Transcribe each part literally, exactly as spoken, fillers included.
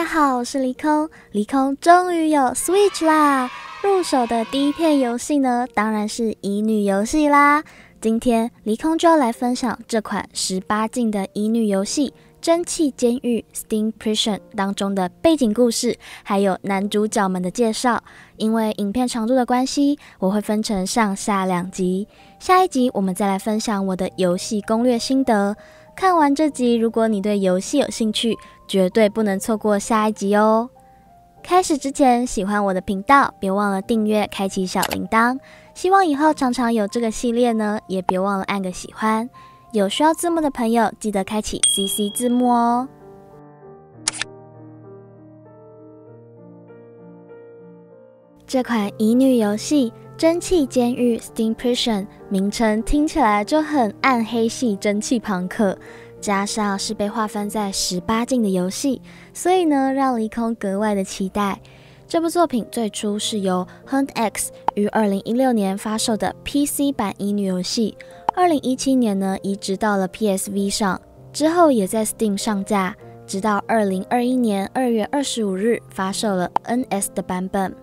家好，我是离空。离空终于有 Switch 啦！入手的第一片游戏呢，当然是乙女游戏啦。今天离空就要来分享这款十八禁的乙女游戏《蒸汽监狱 Steam Prison》当中的背景故事，还有男主角们的介绍。因为影片长度的关系，我会分成上下两集。下一集我们再来分享我的游戏攻略心得。看完这集，如果你对游戏有兴趣，绝对不能错过下一集哦。开始之前，喜欢我的频道，别忘了订阅，开启小铃铛。希望以后常常有这个系列呢，也别忘了按个喜欢。有需要字幕的朋友，记得开启 C C 字幕哦。这款乙女游戏《蒸汽监狱 Steam Prison》名称听起来就很暗黑系蒸汽朋克，加上是被划分在十八禁的游戏，所以呢，让离空格外的期待。这部作品最初是由 Hunt X 于二零一六年发售的 P C 版乙女游戏，二零一七年呢移植到了 P S V 上，之后也在 Steam 上架，直到二零二一年二月二十五日发售了 N S 的版本。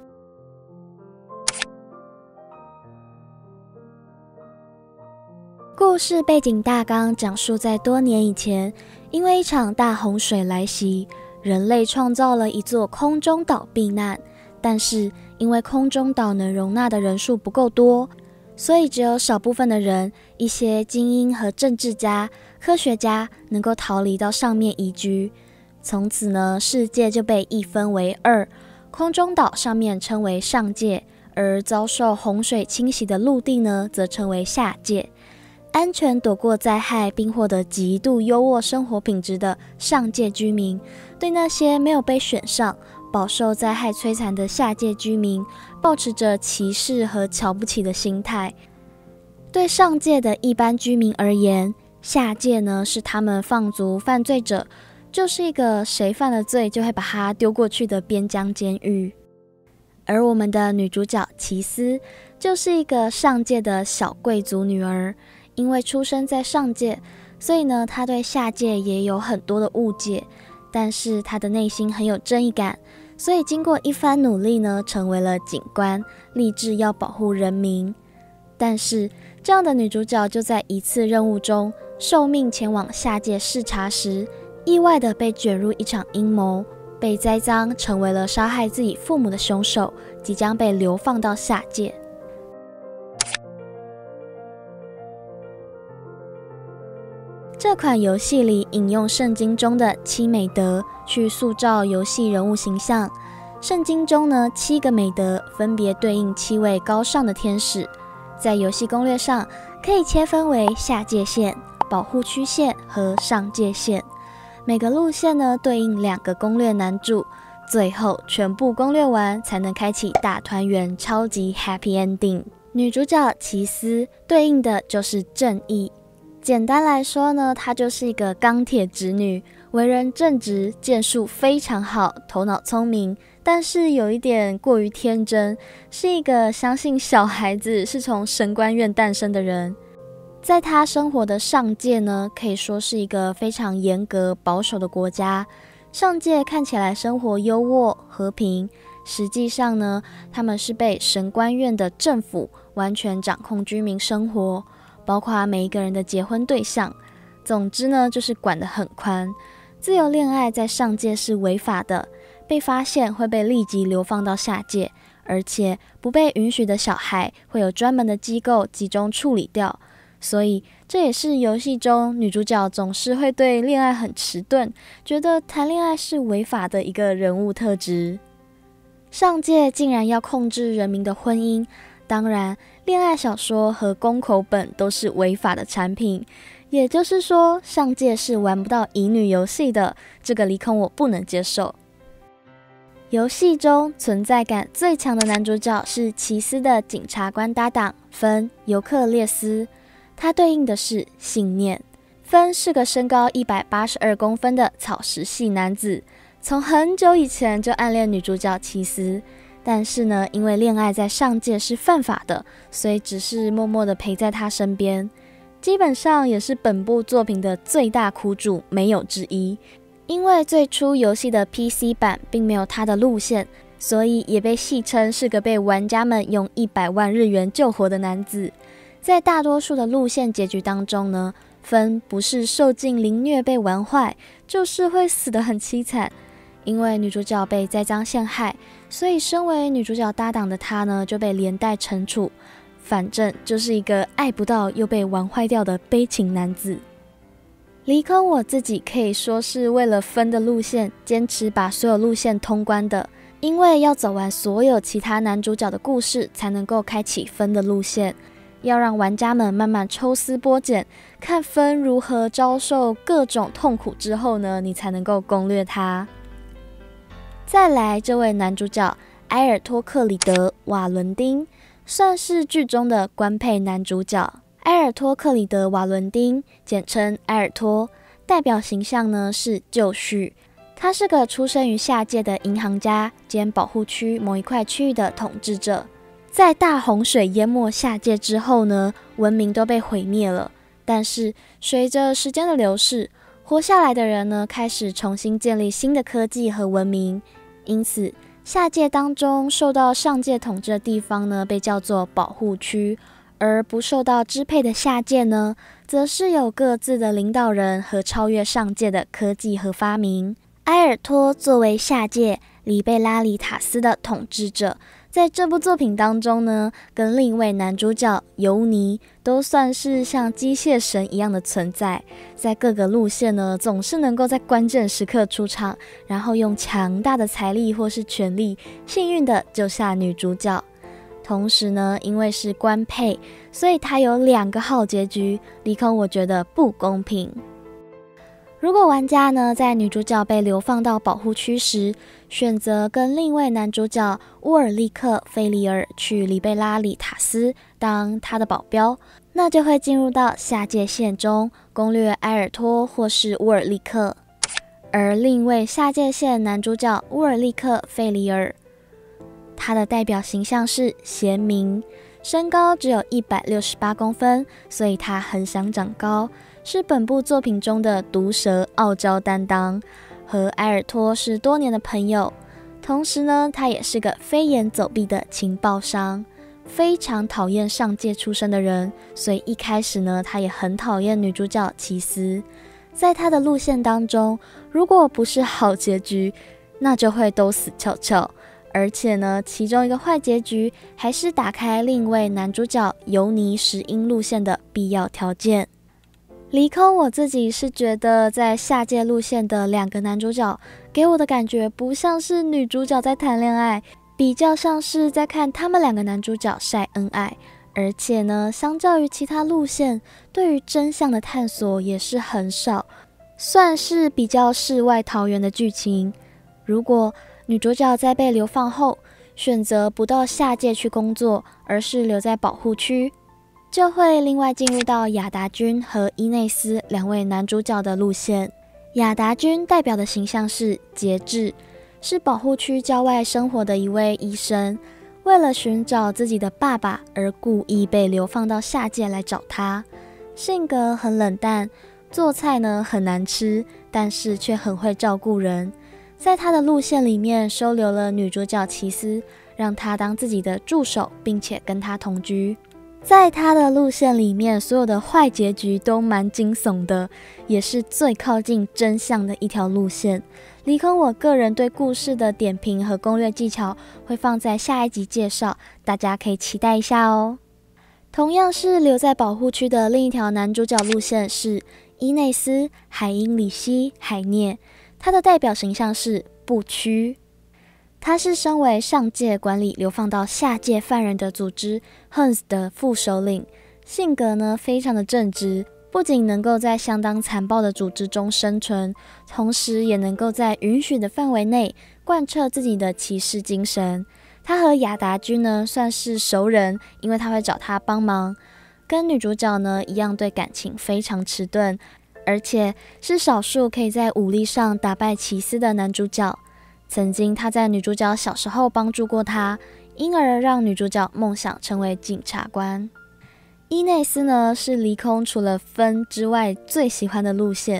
故事背景大纲讲述在多年以前，因为一场大洪水来袭，人类创造了一座空中岛避难，但是因为空中岛能容纳的人数不够多，所以只有少部分的人，一些精英和政治家、科学家能够逃离到上面移居。从此呢，世界就被一分为二，空中岛上面称为上界，而遭受洪水侵袭的陆地呢，则称为下界。安全躲过灾害并获得极度优渥生活品质的上界居民，对那些没有被选上、饱受灾害摧残的下界居民，抱持着歧视和瞧不起的心态。对上界的一般居民而言，下界呢是他们放逐犯罪者，就是一个谁犯了罪就会把他丢过去的边疆监狱。而我们的女主角奇斯，就是一个上界的小贵族女儿。因为出生在上界，所以呢，他对下界也有很多的误解，但是他的内心很有正义感，所以经过一番努力呢，成为了警官，立志要保护人民。但是这样的女主角就在一次任务中受命前往下界视察时，意外的被卷入一场阴谋，被栽赃成为了杀害自己父母的凶手，即将被流放到下界。这款游戏里引用圣经中的七美德去塑造游戏人物形象。圣经中呢，七个美德分别对应七位高尚的天使。在游戏攻略上，可以切分为下界线、保护区线和上界线。每个路线呢，对应两个攻略难度，最后全部攻略完才能开启大团圆超级 Happy Ending。女主角奇斯对应的就是正义。简单来说呢，她就是一个钢铁直女，为人正直，剑术非常好，头脑聪明，但是有一点过于天真，是一个相信小孩子是从神官院诞生的人。在她生活的上界呢，可以说是一个非常严格保守的国家。上界看起来生活优渥和平，实际上呢，他们是被神官院的政府完全掌控居民生活，包括每一个人的结婚对象。总之呢，就是管得很宽。自由恋爱在上界是违法的，被发现会被立即流放到下界，而且不被允许的小孩会有专门的机构集中处理掉。所以这也是游戏中女主角总是会对恋爱很迟钝，觉得谈恋爱是违法的一个人物特质。上界竟然要控制人民的婚姻，当然恋爱小说和公口本都是违法的产品，也就是说上界是玩不到乙女游戏的，这个离空我不能接受。游戏中存在感最强的男主角是奇斯的检察官搭档芬尤克列斯，他对应的是信念。芬是个身高一百八十二公分的草食系男子，从很久以前就暗恋女主角奇斯，但是呢，因为恋爱在上界是犯法的，所以只是默默地陪在她身边，基本上也是本部作品的最大苦主没有之一。 因为最初游戏的 P C 版并没有他的路线，所以也被戏称是个被玩家们用一百万日元救活的男子。在大多数的路线结局当中呢，芬不是受尽凌虐被玩坏，就是会死得很凄惨。因为女主角被栽赃陷害，所以身为女主角搭档的她呢，就被连带惩处。反正就是一个爱不到又被玩坏掉的悲情男子。离空我自己可以说是为了芬的路线，坚持把所有路线通关的。因为要走完所有其他男主角的故事，才能够开启芬的路线。要让玩家们慢慢抽丝剥茧，看芬如何遭受各种痛苦之后呢，你才能够攻略他。再来，这位男主角埃尔托克里德·瓦伦丁，算是剧中的官配男主角。埃尔托克里德·瓦伦丁，简称埃尔托，代表形象呢是旧绪。他是个出生于下界的银行家兼保护区某一块区域的统治者。在大洪水淹没下界之后呢，文明都被毁灭了。但是随着时间的流逝，活下来的人呢，开始重新建立新的科技和文明。因此，下界当中受到上界统治的地方呢，被叫做保护区；而不受到支配的下界呢，则是有各自的领导人和超越上界的科技和发明。埃尔托作为下界里贝拉里塔斯的统治者，在这部作品当中呢，跟另一位男主角尤尼都算是像机械神一样的存在，在各个路线呢，总是能够在关键时刻出场，然后用强大的财力或是权力，幸运的救下女主角。同时呢，因为是官配，所以他有两个好结局，离空我觉得不公平。如果玩家呢在女主角被流放到保护区时，选择跟另一位男主角乌尔利克·费里尔去里贝拉里塔斯当他的保镖，那就会进入到下界线中攻略埃尔托或是乌尔利克。而另一位下界线男主角乌尔利克·费里尔，他的代表形象是贤明，身高只有一百六十八公分，所以他很想长高，是本部作品中的毒舌傲娇担当，和埃尔托是多年的朋友。同时呢，他也是个飞檐走壁的情报商，非常讨厌上界出身的人，所以一开始呢，他也很讨厌女主角奇斯。在他的路线当中，如果不是好结局，那就会都死翘翘。而且呢，其中一个坏结局还是打开另一位男主角尤尼石英路线的必要条件。离空我自己是觉得，在下界路线的两个男主角给我的感觉不像是女主角在谈恋爱，比较像是在看他们两个男主角晒恩爱。而且呢，相较于其他路线，对于真相的探索也是很少，算是比较世外桃源的剧情。如果女主角在被流放后，选择不到下界去工作，而是留在保护区，就会另外进入到亚达君和伊内斯两位男主角的路线。亚达君代表的形象是节制，是保护区郊外生活的一位医生，为了寻找自己的爸爸而故意被流放到下界来找他。性格很冷淡，做菜呢很难吃，但是却很会照顾人。在他的路线里面收留了女主角奇斯，让她当自己的助手，并且跟她同居。在他的路线里面，所有的坏结局都蛮惊悚的，也是最靠近真相的一条路线。离空我个人对故事的点评和攻略技巧会放在下一集介绍，大家可以期待一下哦。同样是留在保护区的另一条男主角路线是伊内斯、海因里希、海涅，他的代表形象是不屈。他是身为上界管理流放到下界犯人的组织 H U N S 的副首领，性格呢非常的正直，不仅能够在相当残暴的组织中生存，同时也能够在允许的范围内贯彻自己的骑士精神。他和亚达君呢算是熟人，因为他会找他帮忙。跟女主角呢一样，对感情非常迟钝，而且是少数可以在武力上打败奇斯的男主角。曾经他在女主角小时候帮助过她，因而让女主角梦想成为检察官。伊内斯呢是离空除了分之外最喜欢的路线，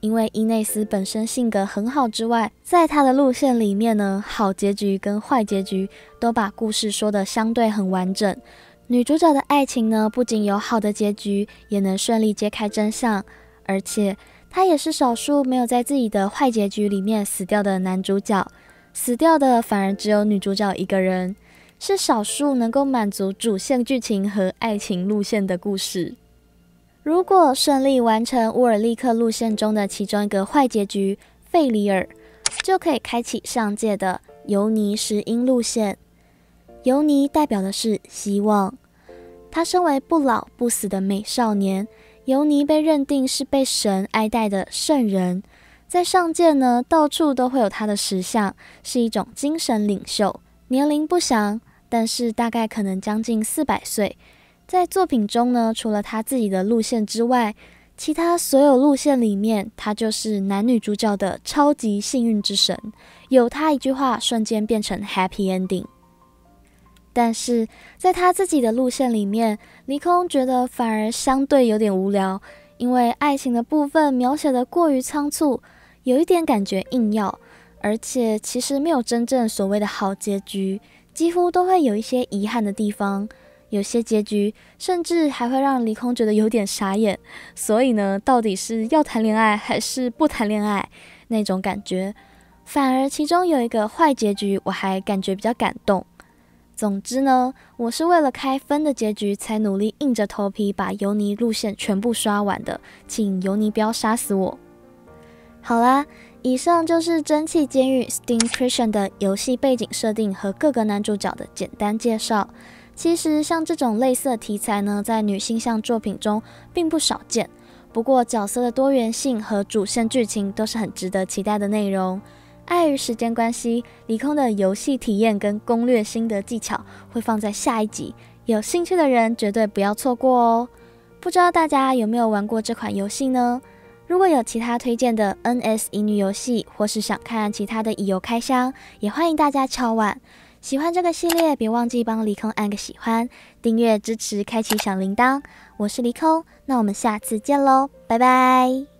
因为伊内斯本身性格很好之外，在他的路线里面呢，好结局跟坏结局都把故事说得相对很完整。女主角的爱情呢，不仅有好的结局，也能顺利揭开真相，而且她也是少数没有在自己的坏结局里面死掉的男主角，死掉的反而只有女主角一个人，是少数能够满足主线剧情和爱情路线的故事。如果顺利完成乌尔利克路线中的其中一个坏结局费里尔，就可以开启上届的尤尼石英路线。尤尼代表的是希望，他身为不老不死的美少年，尤尼被认定是被神爱戴的圣人，在上届呢，到处都会有他的石像，是一种精神领袖，年龄不详，但是大概可能将近四百岁。在作品中呢，除了他自己的路线之外，其他所有路线里面，他就是男女主角的超级幸运之神，有他一句话瞬间变成 happy ending。 但是在他自己的路线里面，离空觉得反而相对有点无聊，因为爱情的部分描写的过于仓促，有一点感觉硬要，而且其实没有真正所谓的好结局，几乎都会有一些遗憾的地方，有些结局甚至还会让离空觉得有点傻眼，所以呢，到底是要谈恋爱还是不谈恋爱那种感觉。反而其中有一个坏结局，我还感觉比较感动。总之呢，我是为了开分的结局才努力硬着头皮把尤尼路线全部刷完的，请尤尼不要杀死我。好啦，以上就是蒸汽监狱 Steam Prison 的游戏背景设定和各个男主角的简单介绍。其实像这种类似的题材呢，在女性向作品中并不少见，不过角色的多元性和主线剧情都是很值得期待的内容。碍于时间关系，离空的游戏体验跟攻略心得技巧会放在下一集，有兴趣的人绝对不要错过哦。不知道大家有没有玩过这款游戏呢？如果有其他推荐的 N S 乙女游戏，或是想看其他的乙游开箱，也欢迎大家敲碗。喜欢这个系列，别忘记帮离空按个喜欢，订阅支持，开启小铃铛。我是离空，那我们下次见喽，拜拜。